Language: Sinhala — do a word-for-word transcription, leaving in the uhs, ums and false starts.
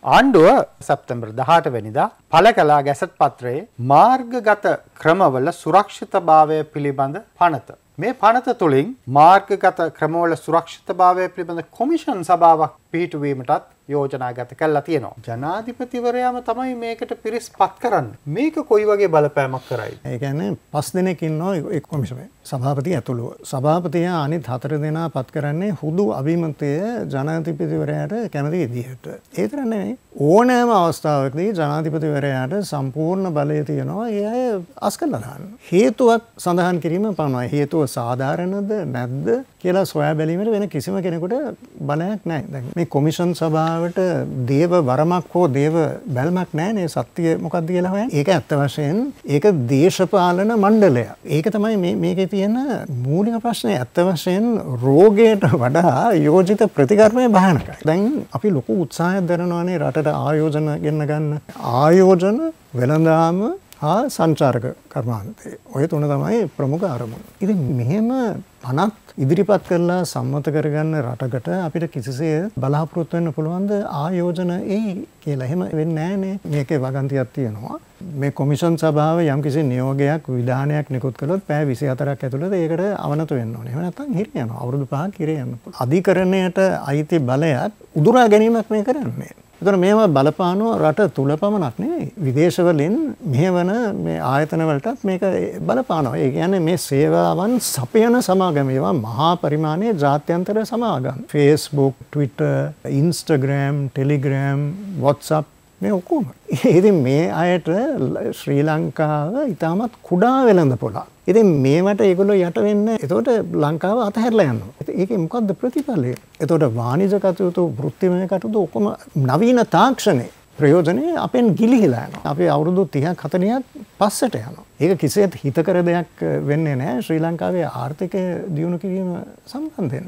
ආණ්ඩුව සැප්තැම්බර් දහඅට වෙනිදා පළ කළ ගැසට් පත්‍රයේ මාර්ගගත ක්‍රමවල සුරක්ෂිතභාවය පිළිබඳ පනත. මේ පනත තුළින් මාර්ගගත ක්‍රමවල සුරක්ෂිතභාවය පිළිබඳ කොමිෂන් සභාවක් පිහිටුවීමටත් යෝජනාගත කළා තියෙනවා. ජනාධිපතිවරයාම තමයි මේකට පිරිස්පත් කරන්නේ. මේක කොයි වගේ බලපෑමක් කරයිද? ඒ කියන්නේ පස් දෙනෙක් ඉන්නවා ඒ කොමිෂමේ. සභාපති ඇතුළුව. සභාපතියා අනිත් හතර දෙනා පත් කරන්නේ හුදු අභිමතය ජනාධිපතිවරයාට කැමති විදිහට. ඒ තරම් නෙවෙයි. ඕනෑම අවස්ථාවකදී ජනාධිපතිවරයාට සම්පූර්ණ බලය තියෙනවා ඒ අය අස් කළා දාන්න. හේතුවක් සඳහන් කිරීම පමණයි. හේතුව සාධාරණද නැද්ද කියලා සොයා බැලීමට වෙන කිසිම කෙනෙකුට බලයක් නැහැ. දැන් මේ කොමිෂන් සභාවට දේව වරමක් හෝ දේව බැල්මක් නැහැ නේ සත්‍ය මොකක්ද කියලා හොයන්නේ. ඒක ඇත්ත වශයෙන් ඒක දේශපාලන මණ්ඩලයක්. ඒක තමයි මේ මේකේ තියෙන මූලික ප්‍රශ්නේ. ඇත්ත වශයෙන් රෝගයට වඩා යෝජිත ප්‍රතිකර්මය භයානකයි. දැන් අපි ලොකු උත්සාහයක් දරනවානේ රටට ආයෝජන ගෙන්න ගන්න. ආයෝජන වෙළඳාම හා සංචාරක කර්මාන්තය. ඔය තුන තමයි ප්‍රමුඛ අරමුණ. ඉතින් මෙහෙම පනත් ඉදිරිපත් කරලා සම්මත කරගන්න රටකට අපිට කිසිසේ බලාපොරොත්තු වෙන්න පුළුවන්ද ආයෝජන එයි කියලා? එහෙම වෙන්නේ නැහනේ. මේකේ වගන්තියක් තියෙනවා. මේ කොමිෂන් සභාව යම්කිසි නියෝගයක් විධානයක් නිකුත් කළොත් පැය විසිහතරක් ඇතුළත ඒකට අවනත වෙන්න ඕනේ. එහෙම නැත්නම් හිර යනවා. අවුරුදු පහක් හිර යන්න පුළුවන්. අධිකරණයට අයිති බලයක් උදුරා ගැනීමක් මේ කරන්නේ. එතකොට මේවා බලපානවා රට තුල පමණක් නෙවෙයි විදේශවලින් මෙහෙවන මේ ආයතන වලටත් මේක බලපානවා. ඒ කියන්නේ මේ සේවාවන් සපයන සමාගම් ඒවා මහා පරිමාණයේ ජාත්‍යන්තර සමාගම්. Facebook, Twitter, Instagram, Telegram, WhatsApp මේ ඔක්කොම. ඉතින් මේ අයට ශ්‍රී ලංකාව ඉතාමත් කුඩා වෙළඳ පොළක්. ඉතින් මේවට ඒගොල්ලෝ යට වෙන්න එතකොට ලංකාව අතහැරලා යනවා. ඒකේ මොකද්ද ප්‍රතිඵලය? එතකොට වාණිජ කටයුතු, වෘත්තිමය කටයුතු ඔක්කොම නවීන තාක්ෂණේ ප්‍රයෝජනේ අපෙන් ගිලිහිලා යනවා. අපි අවුරුදු තිහක් හතලිහක් පස්සට යනවා. ඒක කිසිසේත් හිතකර දෙයක් වෙන්නේ නැහැ ශ්‍රී ලංකාවේ ආර්ථිකය දියුණු කිරීම සම්බන්ධයෙන්.